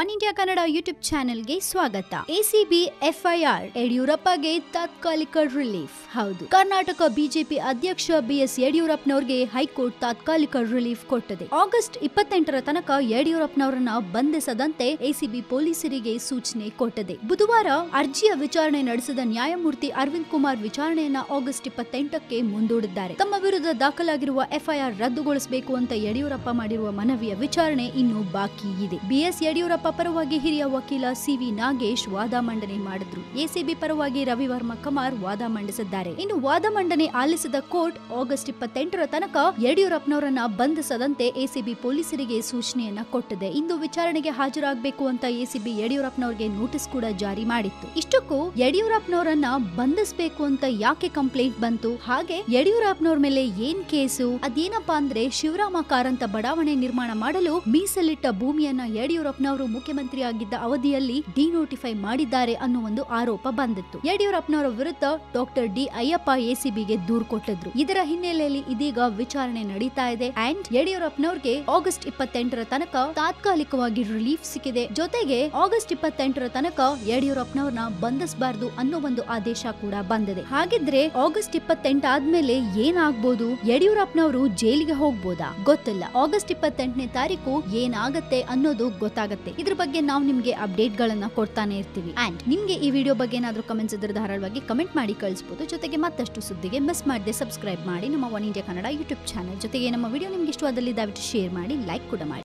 One India Kannada YouTube ಚಾನೆಲ್ಗೆ ಸ್ವಾಗತ. ACB FIR, ಯಡಿಯೂರಪ್ಪಗೆ ತಾತ್ಕಾಲಿಕ ರಿಲೀಫ್. ಹೌದು, ಕರ್ನಾಟಕ ಬಿಜೆಪಿ ಅಧ್ಯಕ್ಷ ಬಿಎಸ್ ಯಡಿಯೂರಪ್ಪನವರಿಗೆ ಹೈಕೋರ್ಟ್ ತಾತ್ಕಾಲಿಕ ರಿಲೀಫ್ ಕೊಟ್ಟಿದೆ. ಆಗಸ್ಟ್ 28ರ ತನಕ ಯಡಿಯೂರಪ್ಪನವರನ್ನ ಬಂಧಿಸದಂತೆ ಎಸಿಬಿ ಪೊಲೀಸರಿಗೆ ಸೂಚನೆ ಕೊಟ್ಟಿದೆ. ಬುಧವಾರ ಅರ್ಜಿಯ ವಿಚಾರಣೆ ನಡೆಸಿದ ನ್ಯಾಯಮೂರ್ತಿ ಅರವಿಂದ್ ಕುಮಾರ್ ವಿಚಾರಣೆಯನ್ನ ಆಗಸ್ಟ್ 28ಕ್ಕೆ ಮುಂದೂಡಿದ್ದಾರೆ. ತಮ್ಮ ವಿರುದ್ಧ ದಾಖಲಾಗಿರುವ ಎಫ್ಐಆರ್ ರದ್ದುಗೊಳಿಸಬೇಕು ಅಂತ ಯಡಿಯೂರಪ್ಪ ಮಾಡಿರುವ ಮನವಿಯ ವಿಚಾರಣೆ ಇನ್ನೂ ಬಾಕಿ ಇದೆ. ಬಿಎಸ್ ಯಡಿಯೂರಪ್ಪ ಪರವಾಗಿ ಹಿರಿಯ ವಕೀಲ ಸಿವಿ ನಾಗೇಶ್ ವಾದ ಮಂಡನೆ ಮಾಡಿದ್ರು. ಎಸಿಬಿ ಪರವಾಗಿ ರವಿವರ್ಮ ಕಮಾರ್ ವಾದ ಮಂಡಿಸಿದ್ದಾರೆ. ಇನ್ನು ವಾದ ಮಂಡನೆ ಆಲಿಸಿದ ಕೋರ್ಟ್ ಆಗಸ್ಟ್ 28ರ ತನಕ ಯಡಿಯೂರಪ್ಪನವರನ್ನ ಬಂಧಿಸದಂತೆ ಎಸಿಬಿ ಪೊಲೀಸರಿಗೆ ಸೂಚನೆಯನ್ನ ಕೊಟ್ಟಿದೆ. ಇಂದು ವಿಚಾರಣೆಗೆ ಹಾಜರಾಗಬೇಕು ಅಂತ ಎಸಿಬಿ ಯಡಿಯೂರಪ್ಪನವರಿಗೆ ನೋಟಿಸ್ ಕೂಡ ಜಾರಿ ಮಾಡಿತ್ತು. ಇಷ್ಟಕ್ಕೂ ಯಡಿಯೂರಪ್ಪನವರನ್ನ ಬಂಧಿಸಬೇಕು ಅಂತ ಯಾಕೆ ಕಂಪ್ಲೇಂಟ್ ಬಂತು, ಹಾಗೆ ಯಡಿಯೂರಪ್ಪನವ್ರ ಮೇಲೆ ಏನ್ ಕೇಸು, ಅದೇನಪ್ಪಾ ಅಂದ್ರೆ ಶಿವರಾಮ ಕಾರಂತ ಬಡಾವಣೆ ನಿರ್ಮಾಣ ಮಾಡಲು ಮೀಸಲಿಟ್ಟ ಭೂಮಿಯನ್ನ ಯಡಿಯೂರಪ್ಪನವರು ಮುಖ್ಯಮಂತ್ರಿ ಆಗಿದ್ದ ಅವಧಿಯಲ್ಲಿ ಡಿನೋಟಿಫೈ ಮಾಡಿದ್ದಾರೆ ಅನ್ನೋ ಒಂದು ಆರೋಪ ಬಂದಿತ್ತು. ಯಡಿಯೂರಪ್ಪನವರ ವಿರುದ್ಧ ಡಾಕ್ಟರ್ ಡಿ ಅಯ್ಯಪ್ಪ ಎಸಿಬಿಗೆ ದೂರು ಕೊಟ್ಟಿದ್ರು. ಇದರ ಹಿನ್ನೆಲೆಯಲ್ಲಿ ಇದೀಗ ವಿಚಾರಣೆ ನಡೀತಾ ಇದೆ. ಅಂಡ್ ಯಡಿಯೂರಪ್ಪನವರಿಗೆ ಆಗಸ್ಟ್ 28ರ ತನಕ ತಾತ್ಕಾಲಿಕವಾಗಿ ರಿಲೀಫ್ ಸಿಕ್ಕಿದೆ. ಜೊತೆಗೆ ಆಗಸ್ಟ್ 28ರ ತನಕ ಯಡಿಯೂರಪ್ಪನವ್ರನ್ನ ಬಂಧಿಸಬಾರದು ಅನ್ನೋ ಒಂದು ಆದೇಶ ಕೂಡ ಬಂದಿದೆ. ಹಾಗಿದ್ರೆ ಆಗಸ್ಟ್ 28 ಆದ್ಮೇಲೆ ಏನಾಗಬಹುದು, ಯಡಿಯೂರಪ್ಪನವರು ಜೈಲಿಗೆ ಹೋಗ್ಬೋದಾ ಗೊತ್ತಿಲ್ಲ. ಆಗಸ್ಟ್ 28ನೇ ತಾರೀಕು ಏನಾಗತ್ತೆ ಅನ್ನೋದು ಗೊತ್ತಾಗತ್ತೆ. ಇದ್ರ ಬಗ್ಗೆ ನಾವು ನಿಮ್ಗೆ ಅಪ್ಡೇಟ್ ಗಳನ್ನ ಕೊಡ್ತಾನೆ ಇರ್ತೀವಿ. ಅಂಡ್ ನಿಮ್ಗೆ ಈ ವಿಡಿಯೋ ಬಗ್ಗೆ ಏನಾದ್ರೂ ಕಮೆಂಟ್ಸ್ ಇದ್ರೆ ಧಾರಾಳವಾಗಿ ಕಮೆಂಟ್ ಮಾಡಿ ಕಳಿಸಬಹುದು. ಜೊತೆಗೆ ಮತ್ತಷ್ಟು ಸುದ್ದಿಗೆ ಮಿಸ್ ಮಾಡದೆ ಸಬ್ಸ್ಕ್ರೈಬ್ ಮಾಡಿ ನಮ್ಮ one India Kannada YouTube channel. ಜೊತೆಗೆ ನಮ್ಮ ವಿಡಿಯೋ ನಿಮ್ಗೆ ಇಷ್ಟವಾದಲ್ಲಿ ದಯವಿಟ್ಟು ಶೇರ್ ಮಾಡಿ, ಲೈಕ್ ಕೂಡ ಮಾಡಿ.